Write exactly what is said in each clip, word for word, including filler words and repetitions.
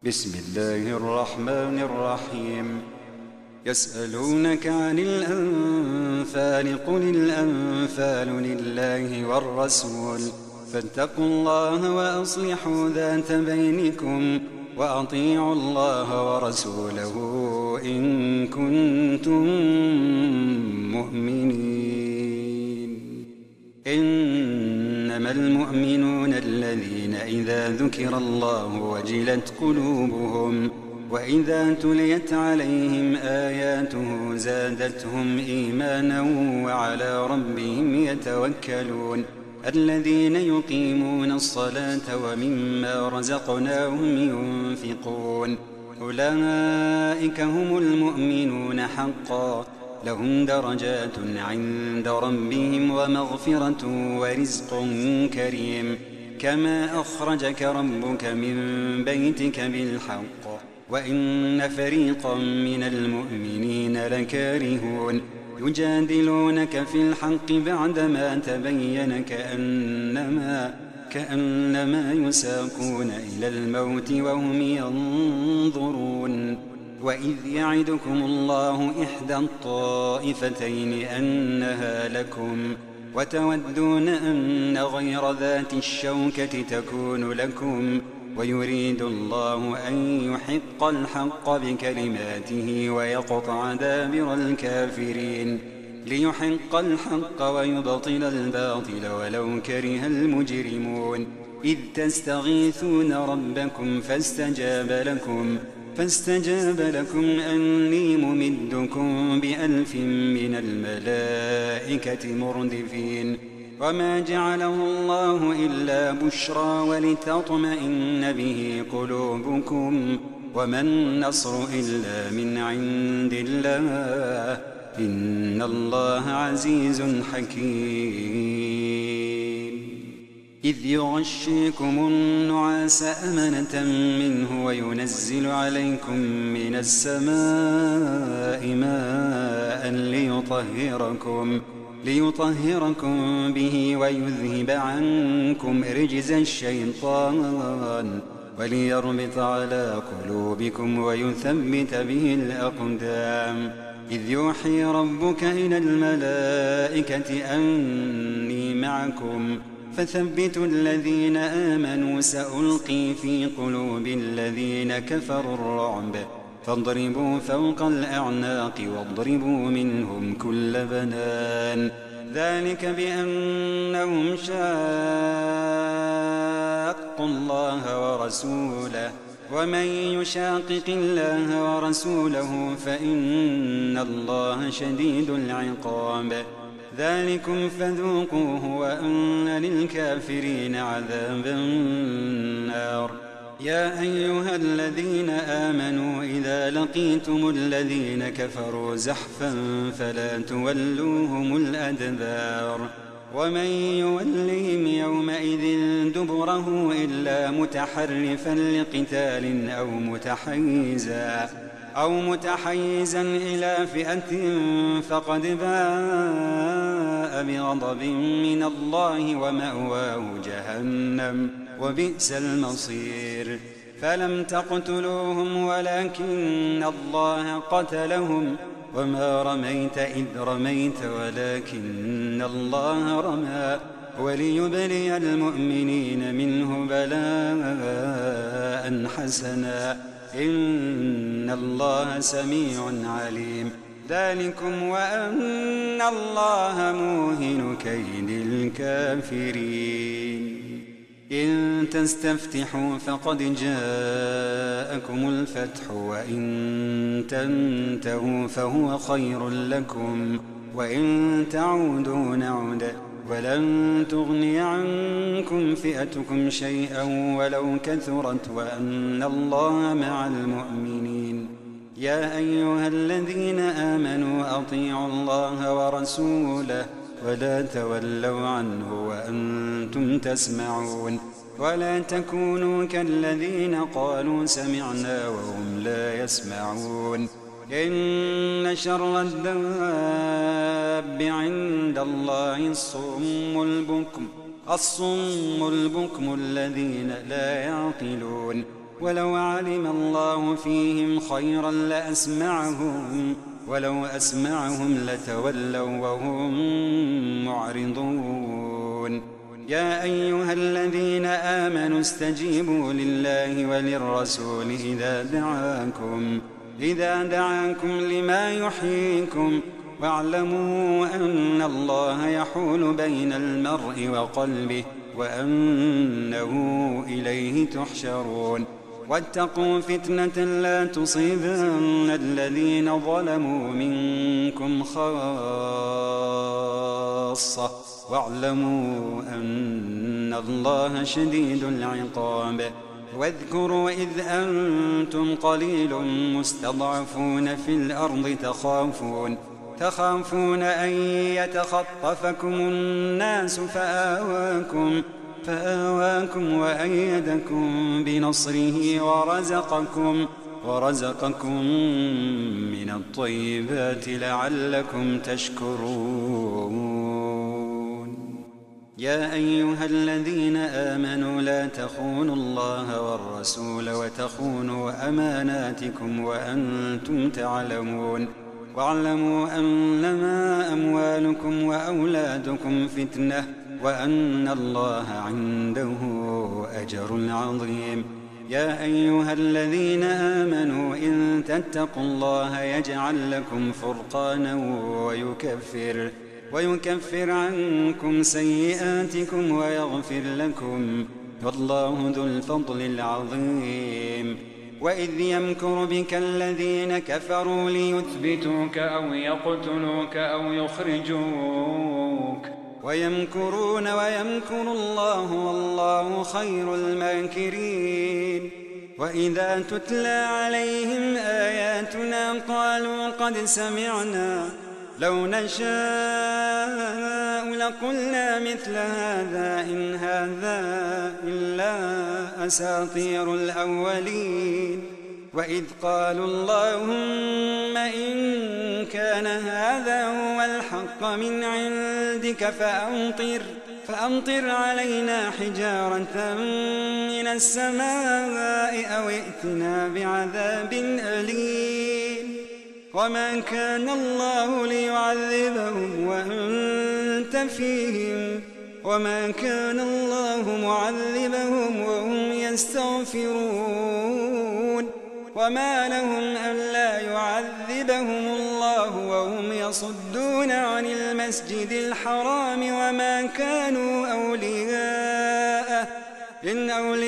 بسم الله الرحمن الرحيم. يسألونك عن الأنفال قل الأنفال لله والرسول فاتقوا الله وأصلحوا ذات بينكم وأطيعوا الله ورسوله إن كنتم مؤمنين. إنما المؤمنون الذين إذا ذكر الله وجلت قلوبهم وإذا تليت عليهم آياته زادتهم إيمانا وعلى ربهم يتوكلون. الذين يقيمون الصلاة ومما رزقناهم ينفقون أولئك هم المؤمنون حقا لهم درجات عند ربهم ومغفرة ورزق كريم. كما أخرجك ربك من بيتك بالحق وإن فريقا من المؤمنين لكارهون. يجادلونك في الحق بعدما تبين كأنما, كأنما يساقون إلى الموت وهم ينظرون. وإذ يعدكم الله إحدى الطائفتين أنها لكم وتودون أن غير ذات الشوكة تكون لكم ويريد الله أن يحق الحق بكلماته ويقطع دابر الكافرين ليحق الحق ويبطل الباطل ولو كره المجرمون. إذ تستغيثون ربكم فاستجاب لكم فاستجاب لكم أني ممدكم بألف من الملائكة مردفين. وما جعله الله إلا بشرى ولتطمئن به قلوبكم وما النصر إلا من عند الله إن الله عزيز حكيم. إذ يغشيكم النعاس أمنة منه وينزل عليكم من السماء ماء ليطهركم, ليطهركم به ويذهب عنكم رجز الشيطان وليربط على قلوبكم ويثبت به الأقدام. إذ يوحي ربك إلى الملائكة أني معكم فثبتوا الذين آمنوا سألقي في قلوب الذين كفروا الرعب فاضربوا فوق الأعناق واضربوا منهم كل بنان. ذلك بأنهم شاقوا الله ورسوله ومن يشاقق الله ورسوله فإن الله شديد العقاب. ذلكم فذوقوه وأن للكافرين عذاب النار. يا أيها الذين آمنوا إذا لقيتم الذين كفروا زحفا فلا تولوهم الأدبار. ومن يولهم يومئذ دبره إلا متحرفا لقتال أو متحيزا أو متحيزا إلى فئة فقد باء بغضب من الله ومأواه جهنم وبئس المصير. فلم تقتلوهم ولكن الله قتلهم وما رميت إذ رميت ولكن الله رمى وليبلي المؤمنين منه بلاء حسنا إن الله سميع عليم. ذلكم وأن الله موهن كيد الكافرين. إن تستفتحوا فقد جاءكم الفتح وإن تنتهوا فهو خير لكم وإن تعودوا نعد ولن تغني عنكم فئتكم شيئا ولو كثرت وأن الله مع المؤمنين. يا أيها الذين آمنوا أطيعوا الله ورسوله ولا تولوا عنه وأنتم تسمعون. ولا تكونوا كالذين قالوا سمعنا وهم لا يسمعون. إن شر الدواب عند الله الصم البكم الصم البكم الذين لا يعقلون ولو علم الله فيهم خيرا لأسمعهم ولو أسمعهم لتولوا وهم معرضون يا أيها الذين آمنوا استجيبوا لله وللرسول إذا دعاكم إذا دعاكم لما يحييكم واعلموا أن الله يحول بين المرء وقلبه وأنه إليه تحشرون واتقوا فتنة لا تصيبن الذين ظلموا منكم خاصة واعلموا أن الله شديد العقاب واذكروا إذ أنتم قليل مستضعفون في الأرض تخافون تخافون أن يتخطفكم الناس فآواكم فآواكم وأيدكم بنصره ورزقكم ورزقكم من الطيبات لعلكم تشكرون يا أيها الذين آمنوا لا تخونوا الله والرسول وتخونوا أماناتكم وأنتم تعلمون واعلموا أنما أموالكم وأولادكم فتنة وأن الله عنده أجر عظيم يا أيها الذين آمنوا إن تتقوا الله يجعل لكم فرقانا ويكفر ويكفر عنكم سيئاتكم ويغفر لكم والله ذو الفضل العظيم وإذ يمكر بك الذين كفروا ليثبتوك أو يقتلوك أو يخرجوك ويمكرون ويمكر الله والله خير الماكرين وإذا تتلى عليهم آياتنا قالوا قد سمعنا لو نشاء لقلنا مثل هذا إن هذا إلا أساطير الأولين وإذ قالوا اللهم إن كان هذا هو الحق من عندك فأمطر فأمطر علينا حجارة من السماء أو ائتنا بعذاب أليم وما كان الله ليعذبهم وأنت فيهم وما كان الله معذبهم وهم يستغفرون وما لهم ألا يعذبهم الله وهم يصدون عن المسجد الحرام وما كانوا أولياءه إن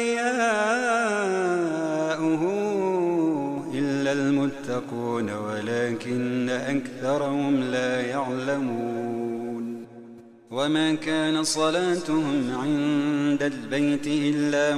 أولياؤه إلا المتقون ولكن أكثرهم لا يعلمون وما كان صلاتهم عند البيت إلا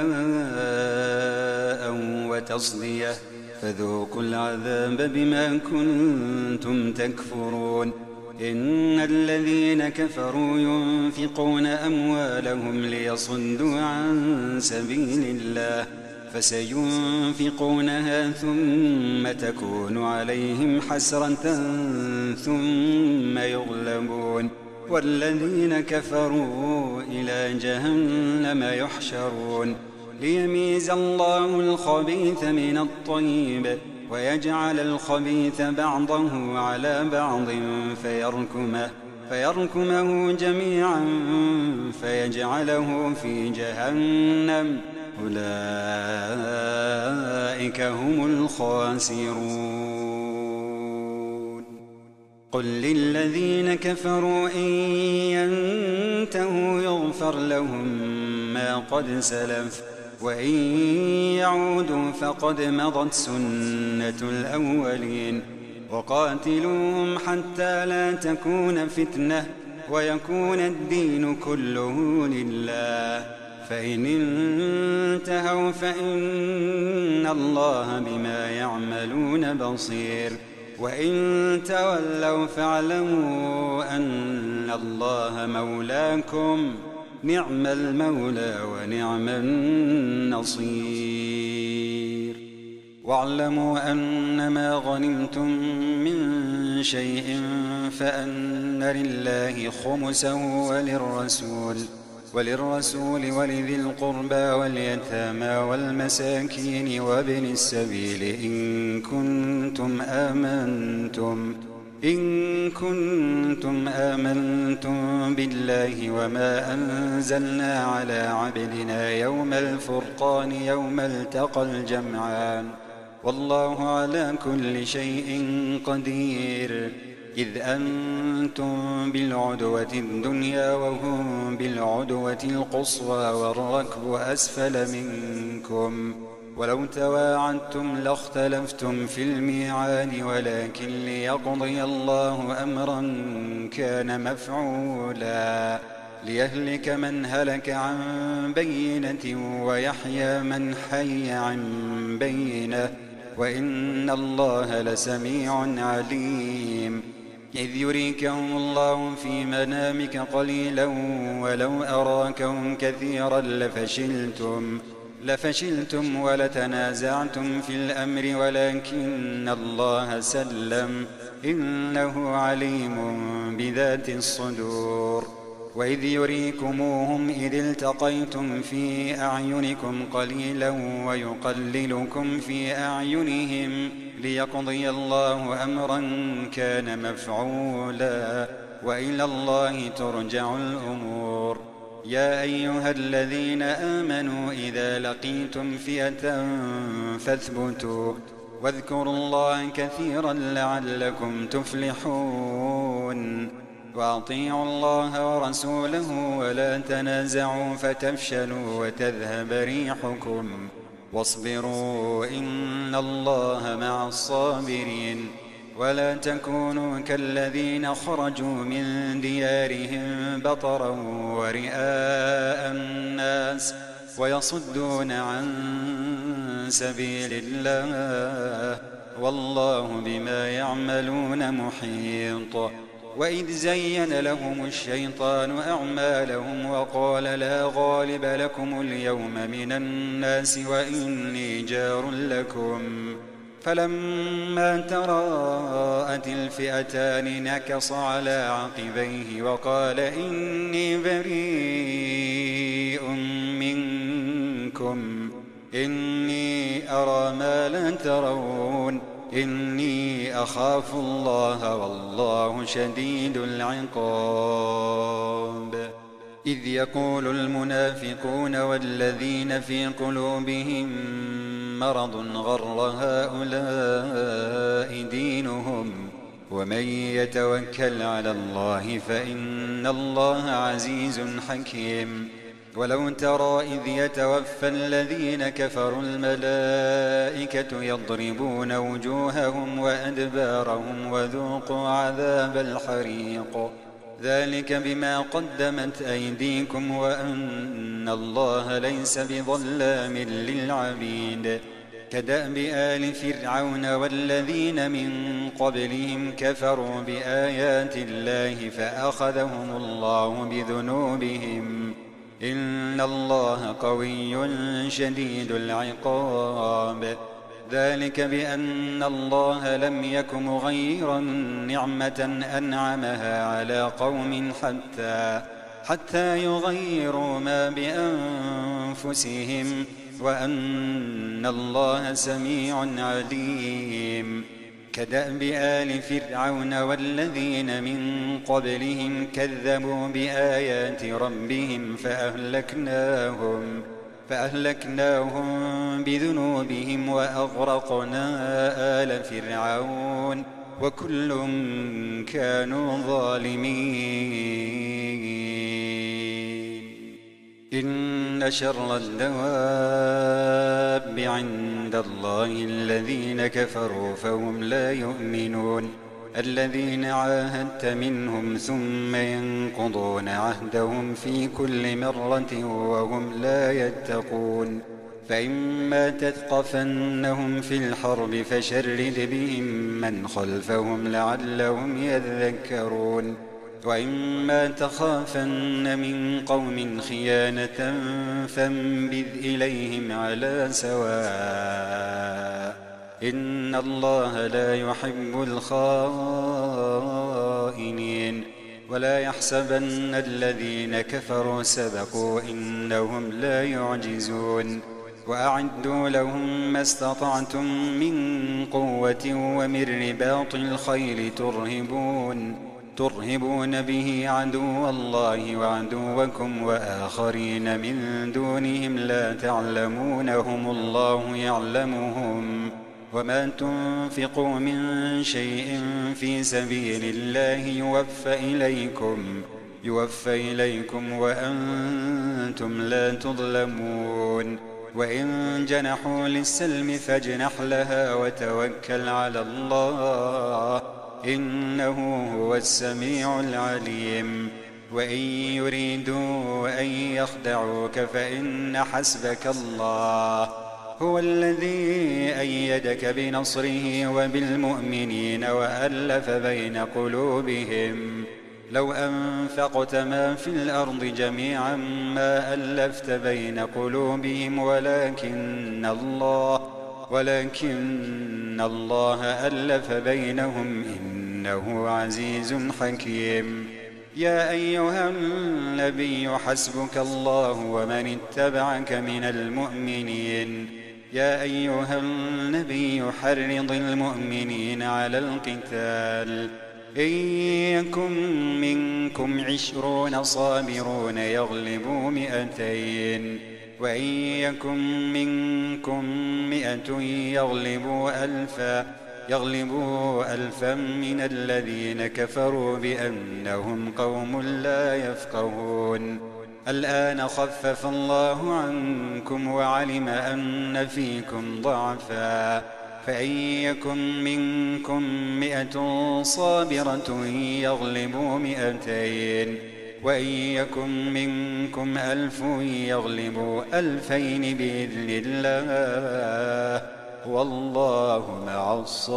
مكاء وتصدية فذوقوا العذاب بما كنتم تكفرون إن الذين كفروا ينفقون أموالهم ليصدوا عن سبيل الله فسينفقونها ثم تكون عليهم حسرة ثم يغلبون والذين كفروا إلى جهنم يحشرون ليميز الله الخبيث من الطيب ويجعل الخبيث بعضه على بعض فيركمه فيركمه جميعا فيجعله في جهنم أولئك هم الخاسرون قل للذين كفروا إن ينتهوا يغفر لهم ما قد سلف وإن يعودوا فقد مضت سنة الأولين وقاتلوهم حتى لا تكون فتنة ويكون الدين كله لله فإن انتهوا فإن الله بما يعملون بصير وإن تولوا فاعلموا أن الله مولاكم نعم المولى ونعم النصير واعلموا أنما غنمتم من شيء فأن لله خمسه وللرسول وللرسول ولذي القربى واليتامى والمساكين وابن السبيل إن كنتم آمنتم إن كنتم آمنتم بالله وما أنزلنا على عبدنا يوم الفرقان يوم التقى الجمعان والله على كل شيء قدير. إذ أنتم بالعدوة الدنيا وهم بالعدوة القصوى والركب أسفل منكم ولو تواعدتم لاختلفتم في الميعاد ولكن ليقضي الله أمرا كان مفعولا ليهلك من هلك عن بينة ويحيى من حي عن بينة وإن الله لسميع عليم. إذ يريكهم الله في منامك قليلا ولو أراكهم كثيرا لفشلتم لفشلتم ولتنازعتم في الأمر ولكن الله سلم إنه عليم بذات الصدور. وإذ يريكموهم إذ التقيتم في أعينكم قليلا ويقللكم في أعينهم ليقضي الله أمرا كان مفعولا وإلى الله ترجع الأمور. يا أيها الذين آمنوا إذا لقيتم فئة فاثبتوا واذكروا الله كثيرا لعلكم تفلحون. وأطيعوا الله ورسوله ولا تنازعوا فتفشلوا وتذهب ريحكم واصبروا إن الله مع الصابرين. ولا تكونوا كالذين خرجوا من ديارهم بطرا ورئاء الناس ويصدون عن سبيل الله والله بما يعملون محيط. وإذ زين لهم الشيطان أعمالهم وقال لا غالب لكم اليوم من الناس وإني جار لكم فلما تراءت الفئتان نكص على عقبيه وقال إني بريء منكم إني أرى ما لا ترون إني أخاف الله والله شديد العقاب. إذ يقول المنافقون والذين في قلوبهم مرض غر هؤلاء دينهم ومن يتوكل على الله فإن الله عزيز حكيم. ولو ترى إذ يتوفى الذين كفروا الملائكة يضربون وجوههم وأدبارهم وذوقوا عذاب الحريق ذلك بما قدمت أيديكم وأن الله ليس بظلام للعبيد. كدأب آل فرعون والذين من قبلهم كفروا بآيات الله فأخذهم الله بذنوبهم إن الله قوي شديد العقاب. ذلك بأن الله لم يك مغيرا نعمة أنعمها على قوم حتى حتى يغيروا ما بأنفسهم وأن الله سميع عليم. كدأب آل فرعون والذين من قبلهم كذبوا بآيات ربهم فأهلكناهم فأهلكناهم بذنوبهم وأغرقنا آل فرعون وكل كانوا ظالمين. إن شر الدواب عند الله الذين كفروا فهم لا يؤمنون الذين عاهدت منهم ثم ينقضون عهدهم في كل مرة وهم لا يتقون. فإما تثقفنهم في الحرب فشرد بهم من خلفهم لعلهم يذكرون. وإما تخافن من قوم خيانة فانبذ إليهم على سواء إن الله لا يحب الخائنين. ولا يحسبن الذين كفروا سبقوا إنهم لا يعجزون وأعدوا لهم ما استطعتم من قوة ومن رباط الخيل ترهبون ترهبون به عدو الله وعدوكم وآخرين من دونهم لا تعلمونهم الله يعلمهم وما تنفقوا من شيء في سبيل الله يوفى إليكم يوفى إليكم وأنتم لا تظلمون وإن جنحوا للسلم فاجنح لها وتوكل على الله إنه هو السميع العليم وإن يريدوا أن يخدعوك فإن حسبك الله هو الذي أيدك بنصره وبالمؤمنين وألف بين قلوبهم لو أنفقت ما في الأرض جميعا ما ألفت بين قلوبهم ولكن الله ولكن الله ألف بينهم إنه عزيز حكيم يا أيها النبي حسبك الله ومن اتبعك من المؤمنين يا أيها النبي حرض المؤمنين على القتال إن يكن منكم عشرون صابرون يغلبوا مئتين وإن يكن منكم مئة يغلبوا ألفا يغلبوا ألفا من الذين كفروا بأنهم قوم لا يفقهون الآن خفف الله عنكم وعلم أن فيكم ضعفا فإن يكن منكم مئة صابرة يغلبوا مئتين وإن يكن منكم ألف يغلبوا ألفين بإذن الله والله مع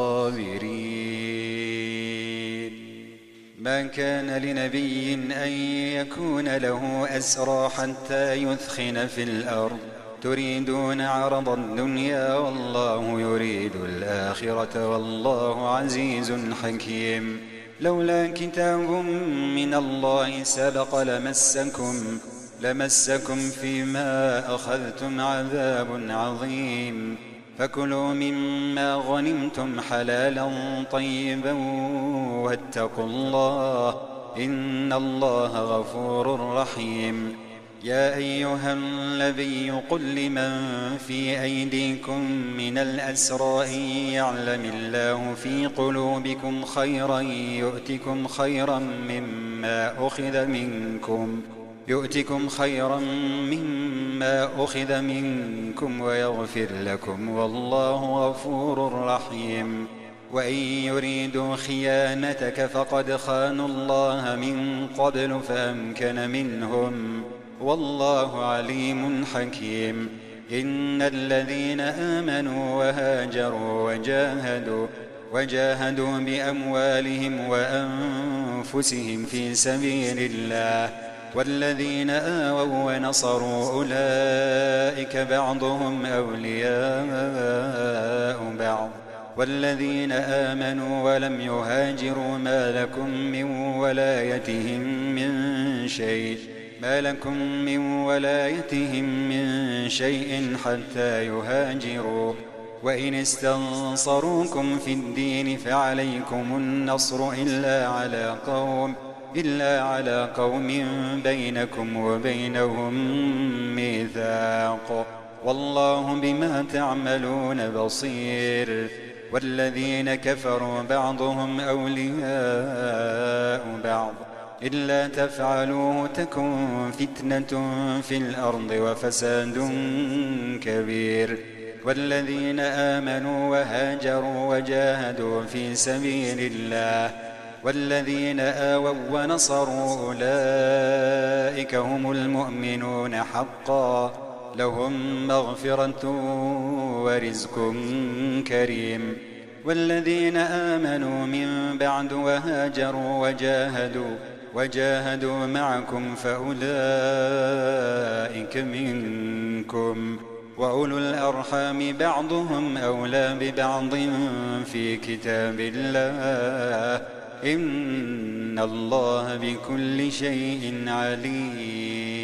الصابرين ما كان لنبي أن يكون له أسرى حتى يثخن في الأرض تريدون عرض الدنيا والله يريد الآخرة والله عزيز حكيم لولا كتاب من الله سبق لمسكم لمسكم فيما أخذتم عذاب عظيم فكلوا مما غنمتم حلالا طيبا واتقوا الله إن الله غفور رحيم يا أيها النبي قل لمن في أيديكم من الأسرى إن يعلم الله في قلوبكم خيرا يؤتكم خيرا مما أخذ منكم يؤتكم خيرا مما أخذ منكم ويغفر لكم والله غفور رحيم وإن يريدوا خيانتك فقد خانوا الله من قبل فأمكن منهم والله عليم حكيم إن الذين آمنوا وهاجروا وجاهدوا وجاهدوا بأموالهم وأنفسهم في سبيل الله والذين آووا ونصروا أولئك بعضهم أولياء بعض والذين آمنوا ولم يهاجروا ما لكم من ولايتهم من شيء ما لكم من ولايتهم من شيء حتى يهاجروا وإن استنصروكم في الدين فعليكم النصر إلا على قوم إلا على قوم بينكم وبينهم ميثاق والله بما تعملون بصير والذين كفروا بعضهم أولياء بعض إلا تفعلوه تكن فتنة في الأرض وفساد كبير والذين آمنوا وهاجروا وجاهدوا في سبيل الله والذين آووا ونصروا أولئك هم المؤمنون حقا لهم مغفرة ورزق كريم والذين آمنوا من بعد وهاجروا وجاهدوا وجاهدوا معكم فأولئك منكم وأولو الأرحام بعضهم أولى ببعض في كتاب الله إن الله بكل شيء عليم.